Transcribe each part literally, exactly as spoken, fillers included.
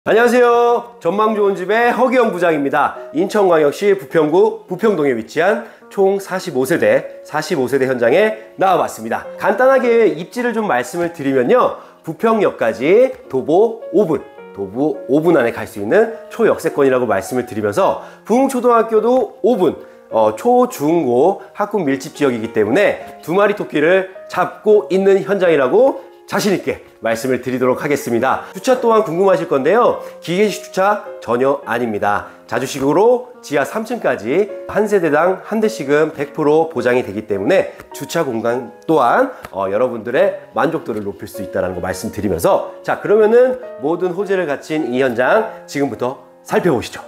안녕하세요. 전망 좋은 집의 허기영 부장입니다. 인천광역시 부평구 부평동에 위치한 총 사십오 세대, 사십오 세대 현장에 나와봤습니다. 간단하게 입지를 좀 말씀을 드리면요, 부평역까지 도보 오 분, 도보 오 분 안에 갈 수 있는 초역세권이라고 말씀을 드리면서 부흥초등학교도 오 분, 어, 초, 중, 고 학군 밀집 지역이기 때문에 두 마리 토끼를 잡고 있는 현장이라고 자신있게 말씀을 드리도록 하겠습니다. 주차 또한 궁금하실 건데요, 기계식 주차 전혀 아닙니다. 자주식으로 지하 삼 층까지 한 세대당 한 대씩은 백 퍼센트 보장이 되기 때문에 주차 공간 또한 어, 여러분들의 만족도를 높일 수 있다는 거 말씀드리면서, 자, 그러면은 모든 호재를 갖춘 이 현장 지금부터 살펴보시죠.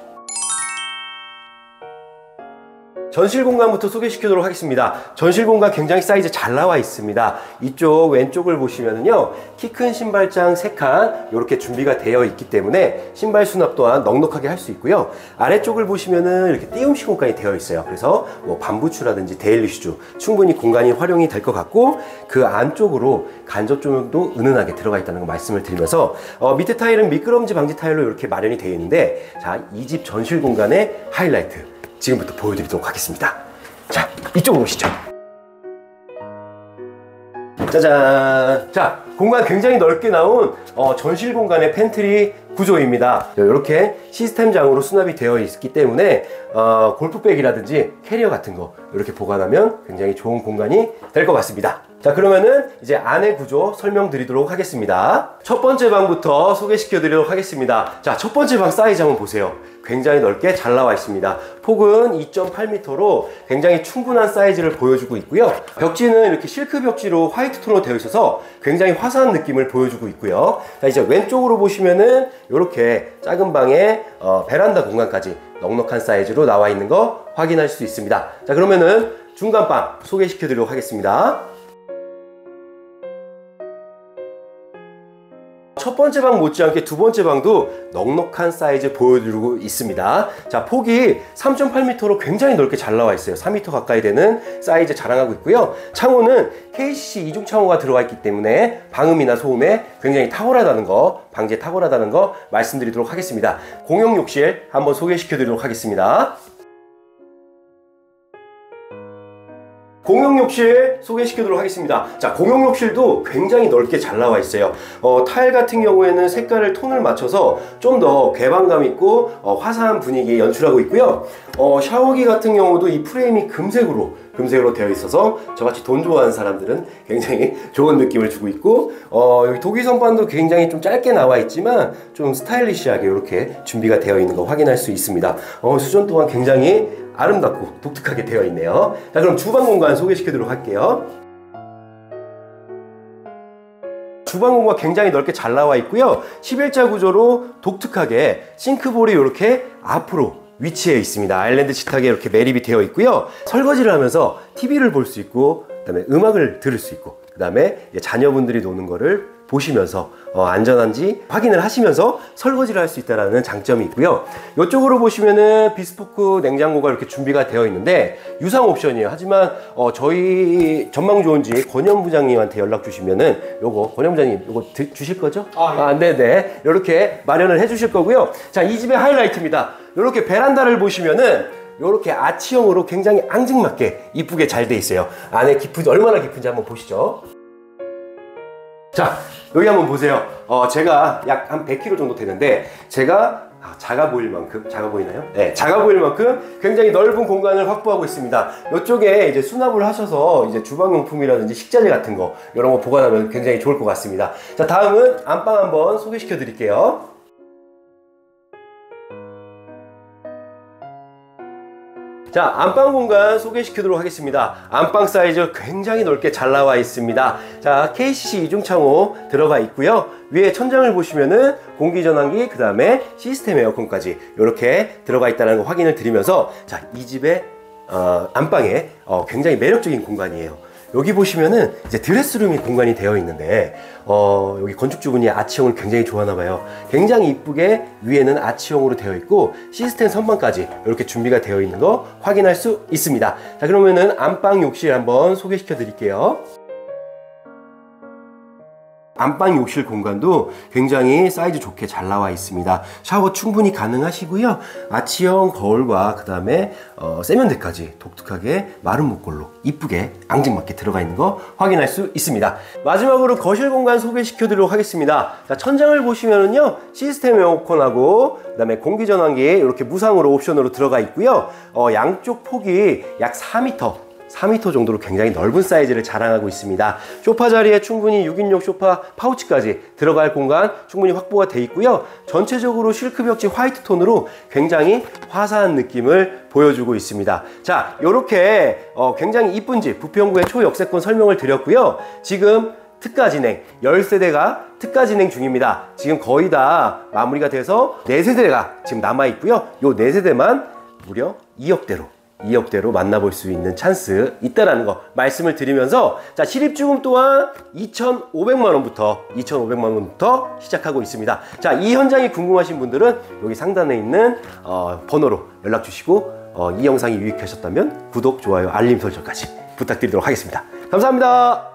전실 공간부터 소개시키도록 하겠습니다. 전실 공간 굉장히 사이즈 잘 나와 있습니다. 이쪽 왼쪽을 보시면은요, 키 큰 신발장 세 칸 이렇게 준비가 되어 있기 때문에 신발 수납 또한 넉넉하게 할 수 있고요. 아래쪽을 보시면은 이렇게 띄움식 공간이 되어 있어요. 그래서 뭐 반부추라든지 데일리 슈즈 충분히 공간이 활용이 될 것 같고, 그 안쪽으로 간접 조명도 은은하게 들어가 있다는 거 말씀을 드리면서, 어, 밑에 타일은 미끄럼지 방지 타일로 이렇게 마련이 되어 있는데, 자, 이 집 전실 공간의 하이라이트 지금부터 보여드리도록 하겠습니다. 자, 이쪽으로 오시죠. 짜잔! 자, 공간 굉장히 넓게 나온 어, 전실 공간의 팬트리 구조입니다. 이렇게 시스템장으로 수납이 되어 있기 때문에 어, 골프백이라든지 캐리어 같은 거 이렇게 보관하면 굉장히 좋은 공간이 될 것 같습니다. 자, 그러면은 이제 안의 구조 설명드리도록 하겠습니다. 첫 번째 방부터 소개시켜 드리도록 하겠습니다. 자, 첫 번째 방 사이즈 한번 보세요. 굉장히 넓게 잘 나와 있습니다. 폭은 이 점 팔 미터로 굉장히 충분한 사이즈를 보여주고 있고요. 벽지는 이렇게 실크 벽지로 화이트 톤으로 되어 있어서 굉장히 화사한 느낌을 보여주고 있고요. 자, 이제 왼쪽으로 보시면은 이렇게 작은 방에 어, 베란다 공간까지 넉넉한 사이즈로 나와 있는 거 확인할 수 있습니다. 자, 그러면은 중간 방 소개시켜 드리도록 하겠습니다. 첫 번째 방 못지않게 두 번째 방도 넉넉한 사이즈 보여드리고 있습니다. 자, 폭이 삼 점 팔 미터로 굉장히 넓게 잘 나와 있어요. 사 미터 가까이 되는 사이즈 자랑하고 있고요. 창호는 케이씨씨 이중 창호가 들어가 있기 때문에 방음이나 소음에 굉장히 탁월하다는 거, 방지에 탁월하다는 거 말씀드리도록 하겠습니다. 공용 욕실 한번 소개시켜 드리도록 하겠습니다. 공용 욕실 소개시키도록 하겠습니다. 자, 공용 욕실도 굉장히 넓게 잘 나와 있어요. 어, 타일 같은 경우에는 색깔을 톤을 맞춰서 좀 더 개방감 있고 어, 화사한 분위기 연출하고 있고요. 어, 샤워기 같은 경우도 이 프레임이 금색으로 금색으로 되어 있어서 저같이 돈 좋아하는 사람들은 굉장히 좋은 느낌을 주고 있고, 어, 여기 독일 선반도 굉장히 좀 짧게 나와 있지만 좀 스타일리시하게 이렇게 준비가 되어 있는 거 확인할 수 있습니다. 어, 수전 또한 굉장히 아름답고 독특하게 되어 있네요. 자, 그럼 주방 공간 소개시켜 드리도록 할게요. 주방 공간 굉장히 넓게 잘 나와 있고요. 십일자 구조로 독특하게 싱크볼이 이렇게 앞으로 위치해 있습니다. 아일랜드 식탁에 이렇게 매립이 되어 있고요. 설거지를 하면서 티비를 볼 수 있고, 그 다음에 음악을 들을 수 있고, 그 다음에 자녀분들이 노는 거를 보시면서 어, 안전한지 확인을 하시면서 설거지를 할 수 있다는 장점이 있고요. 이쪽으로 보시면은 비스포크 냉장고가 이렇게 준비가 되어 있는데 유상 옵션이에요. 하지만 어, 저희 전망 좋은 집 권현 부장님한테 연락 주시면은 요거 권현 부장님 요거 드, 주실 거죠? 아, 예. 아, 네네, 이렇게 마련을 해 주실 거고요. 자, 이 집의 하이라이트입니다. 이렇게 베란다를 보시면은 이렇게 아치형으로 굉장히 앙증맞게 이쁘게 잘 돼 있어요. 안에 깊은지, 얼마나 깊은지 한번 보시죠. 자, 여기 한번 보세요. 어, 제가 약 한 백 킬로그램 정도 되는데, 제가 아, 작아 보일 만큼, 작아 보이나요? 네, 작아 보일 만큼 굉장히 넓은 공간을 확보하고 있습니다. 이쪽에 이제 수납을 하셔서 이제 주방용품이라든지 식자재 같은 거, 이런 거 보관하면 굉장히 좋을 것 같습니다. 자, 다음은 안방 한번 소개시켜 드릴게요. 자, 안방 공간 소개시키도록 하겠습니다. 안방 사이즈 굉장히 넓게 잘 나와 있습니다. 자, 케이씨씨 이중 창호 들어가 있고요. 위에 천장을 보시면은 공기전환기, 그 다음에 시스템 에어컨까지 이렇게 들어가 있다는 거 확인을 드리면서, 자, 이 집의 어, 안방에 어, 굉장히 매력적인 공간이에요. 여기 보시면은 이제 드레스룸이 공간이 되어 있는데, 어, 여기 건축주분이 아치형을 굉장히 좋아하나 봐요. 굉장히 이쁘게 위에는 아치형으로 되어 있고 시스템 선반까지 이렇게 준비가 되어 있는 거 확인할 수 있습니다. 자, 그러면은 안방 욕실 한번 소개시켜 드릴게요. 안방 욕실 공간도 굉장히 사이즈 좋게 잘 나와 있습니다. 샤워 충분히 가능하시고요. 아치형 거울과 그 다음에 어, 세면대까지 독특하게 마른 목골로 이쁘게 앙증맞게 들어가 있는 거 확인할 수 있습니다. 마지막으로 거실 공간 소개시켜 드리도록 하겠습니다. 자, 천장을 보시면은요, 시스템 에어컨하고 그 다음에 공기전환기 이렇게 무상으로 옵션으로 들어가 있고요. 어, 양쪽 폭이 약 사 미터 사 미터 정도로 굉장히 넓은 사이즈를 자랑하고 있습니다. 소파 자리에 충분히 육 인용 소파 파우치까지 들어갈 공간 충분히 확보가 되어 있고요. 전체적으로 실크 벽지 화이트 톤으로 굉장히 화사한 느낌을 보여주고 있습니다. 자, 이렇게 어, 굉장히 이쁜 집 부평구의 초역세권 설명을 드렸고요. 지금 특가 진행, 십 세대가 특가 진행 중입니다. 지금 거의 다 마무리가 돼서 네 세대가 지금 남아 있고요. 요 네 세대만 무려 이억대로 이억대로 만나볼 수 있는 찬스 있다라는 거 말씀을 드리면서, 자, 실입주금 또한 이천오백만 원부터 이천오백만 원부터 시작하고 있습니다. 자, 이 현장이 궁금하신 분들은 여기 상단에 있는 어, 번호로 연락 주시고 어, 이 영상이 유익하셨다면 구독, 좋아요, 알림 설정까지 부탁드리도록 하겠습니다. 감사합니다.